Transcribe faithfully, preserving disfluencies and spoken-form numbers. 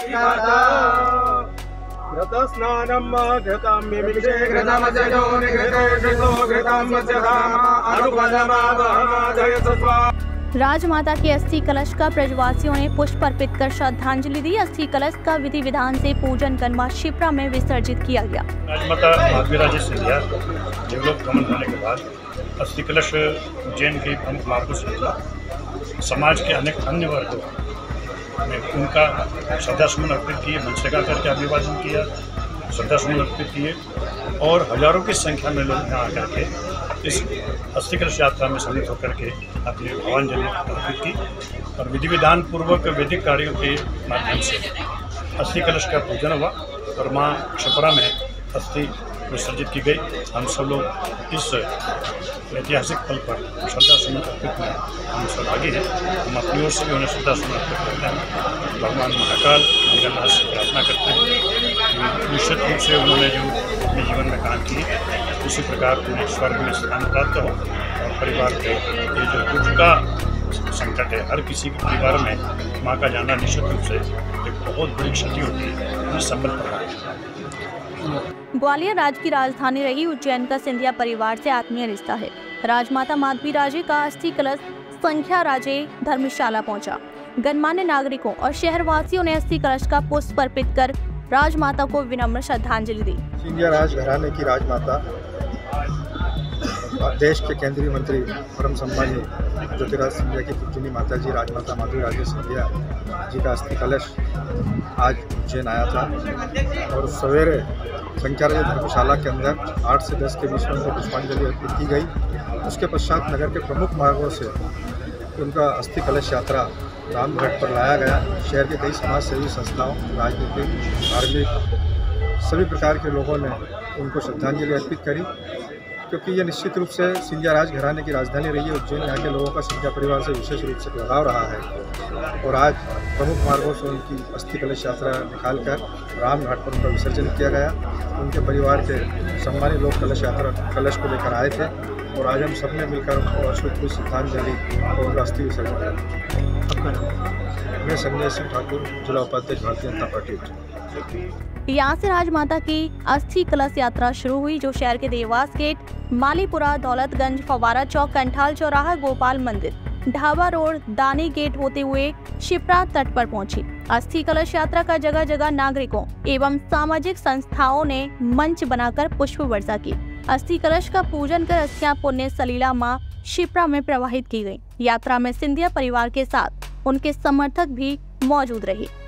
घृतस्नानं घृतं मिमिषे घृतमजयो निघृतेषु घृतं मत्स्यधाम अनुपदमावहमादय सत्वा। राजमाता के अस्थि कलश का ब्रजवासियों ने पुष्प अर्पित कर श्रद्धांजलि दी। अस्थि कलश का विधि विधान से पूजन गन्वा शिप्रा में विसर्जित किया गया। राजमाता माधवीराजे सिंधिया देवलोक गमन होने के बाद अस्थि कलश उज्जैन के प्रमुख मार्गों से निकला। समाज के अनेक अन्य वर्गों ने उनका श्रद्धासुमन अर्पित किए, मंच लगा करके अभिवादन किया, श्रद्धासुमन अर्पित किए और हजारों की संख्या में लोग यहाँ आकर के इस अस्थि कलश यात्रा में सम्मिलित होकर के अपनी भावांजलि अर्पित की और विधि विधान पूर्वक वैदिक कार्यों के माध्यम से अस्थि कलश का पूजन हुआ और माँ शिप्रा में अस्थि विसर्जित की गई। हम सब लोग इस ऐतिहासिक पल पर श्रद्धासुमन अर्पित में हम सहभागी हैं। हम अपनी ओर से भी उन्हें श्रद्धासुमन अर्पित करते हैं। भगवान महाकाल जगन्नाथ से प्रार्थना करते हैं कि निश्चित रूप से उन्होंने जो अपने जीवन में काम किए उसी प्रकार उन्हें स्वर्ग में स्थान प्राप्त हो और परिवार के ये जो दुख का संकट है, हर किसी के परिवार में माँ का जाना निश्चित रूप से एक बहुत बड़ी क्षति होती है। संबल प्रकार ग्वालियर राज्य की राजधानी रही उज्जैन का सिंधिया परिवार से आत्मीय रिश्ता है। राजमाता माधवीराजे का अस्थि कलश संख्या राजे धर्मशाला पहुंचा। गणमान्य नागरिकों और शहरवासियों ने अस्थि कलश का पुष्प अर्पित कर राजमाता को विनम्र श्रद्धांजलि दी। सिंधिया राज घराने की राजमाता देश के केंद्रीय मंत्री परम सम्मानीय ज्योतिराज सिंधिया की पूजनीय माता जी राजमाता माधवीराजे सिंधिया जी का अस्थि कलश आज उज्जैन आया था और सवेरे संख्याराज धर्मशाला के अंदर आठ से दस के बीच में उनको पुष्पांजलि अर्पित की गई। उसके पश्चात नगर के प्रमुख मार्गों से उनका अस्थि कलश यात्रा रामघाट पर लाया गया। शहर के कई समाज सेवी संस्थाओं, राजनीतिक, धार्मिक सभी प्रकार के लोगों ने उनको श्रद्धांजलि अर्पित करी, क्योंकि ये निश्चित रूप से सिंधिया राज घराने की राजधानी रही है उज्जैन। यहाँ के लोगों का सिंधिया परिवार से विशेष रूप से लगाव रहा है और आज प्रमुख मार्गों से उनकी अस्थि कलश यात्रा निकालकर रामघाट पर उनका विसर्जन किया गया। उनके परिवार के सम्मानित लोग कलश यात्रा कलश को लेकर आए थे और आज हम सबने मिलकर उनको अश्वत्थ श्रद्धांजलि और उनका अस्थि विसर्जन किया। मैं संजय सिंह ठाकुर, जिला उपाध्यक्ष भारतीय जनता पार्टी। यहाँ से राजमाता की अस्थि कलश यात्रा शुरू हुई, जो शहर के देवास गेट, मालीपुरा, दौलतगंज, फवारा चौक, कंठाल चौराहा, गोपाल मंदिर, ढाबा रोड, दानी गेट होते हुए शिप्रा तट पर पहुंची। अस्थि कलश यात्रा का जगह जगह नागरिकों एवं सामाजिक संस्थाओं ने मंच बनाकर पुष्प वर्षा की। अस्थि कलश का पूजन कर अस्थियां पुण्य सलीला मां शिप्रा में प्रवाहित की गयी। यात्रा में सिंधिया परिवार के साथ उनके समर्थक भी मौजूद रहे।